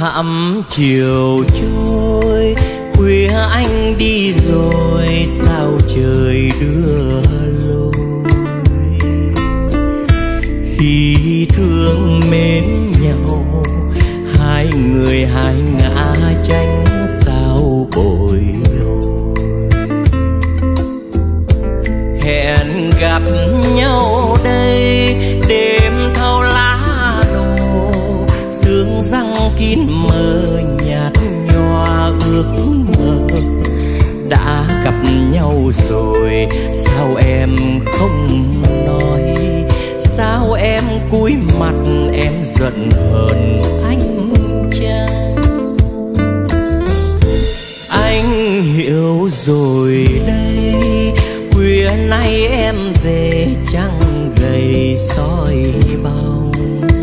thẳm chiều trôi, khuya anh đi rồi sao trời đưa lối. Khi thương mến nhau, hai người hai ngã tranh sao bồi hồi. Hẹn gặp nhau đây đêm thâu lá đổ, sương răng kín mờ nhạt nhòa ước mơ. Đã gặp nhau rồi sao em không nói, sao em cúi mặt em giận hờn anh chăng. Anh hiểu rồi đây, khuya nay em về trăng gầy soi bóng,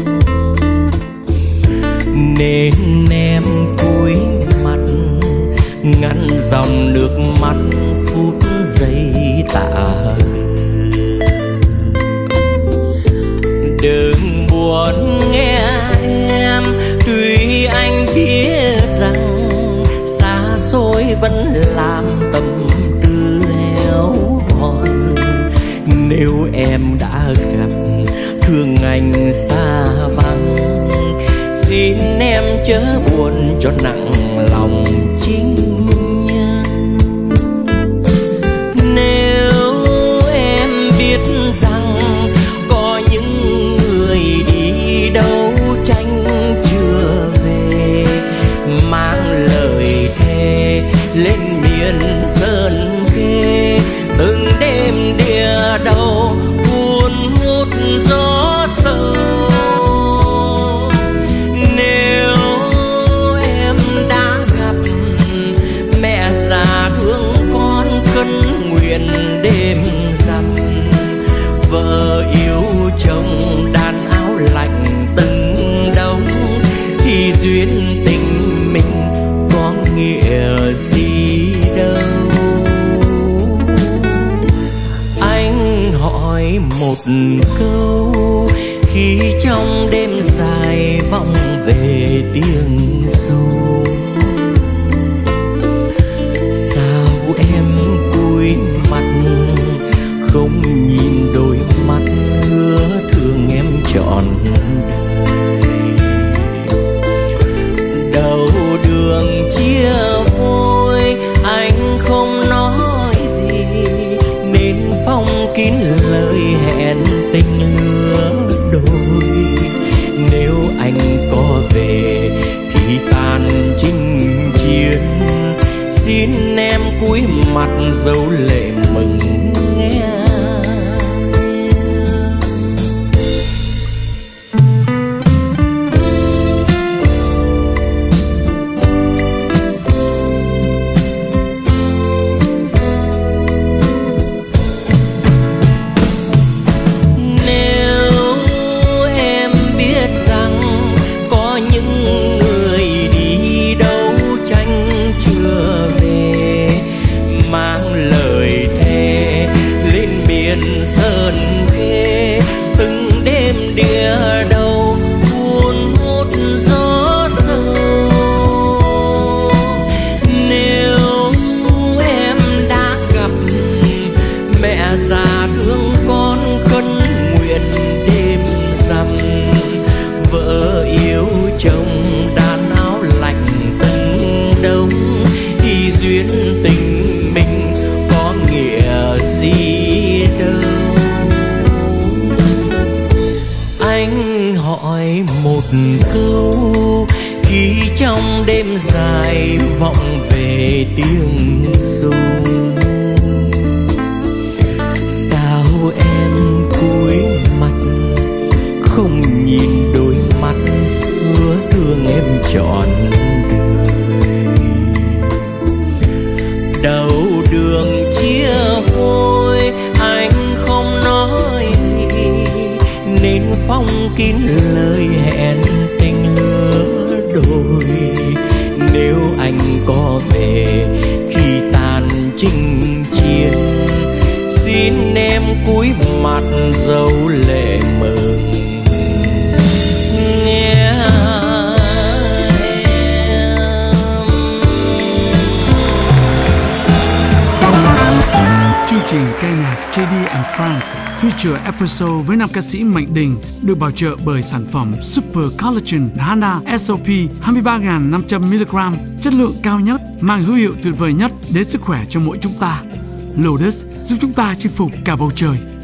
nên em cúi mặt ngăn dòng nước mắt phút giây tạ. Đừng buồn nghe em, tuy anh biết rằng xa xôi vẫn làm tâm tư héo hon. Nếu em đã gặp thương anh xa vắng, xin em chớ buồn cho nặng lòng chính nhân. Nếu em biết rằng có những người đi đấu tranh chưa về, mang lời thề lên miền sơn khê, từng đêm địa đầu cuốn hút gió sâu. Nếu em đã gặp mẹ già thương con khấn nguyện đêm rằm, vợ yêu chồng đàn áo lạnh từng đống, thì duyên tình mình có nghĩa gì đâu. Anh hỏi một câu khi trong đêm dài vọng về tiếng ru, sao em cúi mặt không nhìn đôi mắt hứa thương em trọn đời. Đầu đường chia phôi anh không nói gì, nên phong kín lời hẹn tình lứa đôi. Nếu anh có về khi tàn chinh chiến, xin em cúi mặt dấu lệ mừng nghe. Câu khi trong đêm dài vọng về tiếng ru, sao em cúi mặt không nhìn đôi mắt hứa thương em trọn đời. Đầu đường chia phôi anh không nói gì, nên phong kín lời hẹn tình lứa đôi. Nếu anh có về khi tàn chinh chiến, xin em cúi mặt dấu lệ mừng nghe em. JD and Friends feature episode với nam ca sĩ Mạnh Đình được bảo trợ bởi sản phẩm Super Collagen Hana SOP 23.500mg, chất lượng cao nhất, mang hữu hiệu tuyệt vời nhất đến sức khỏe cho mỗi chúng ta. Lotus giúp chúng ta chinh phục cả bầu trời.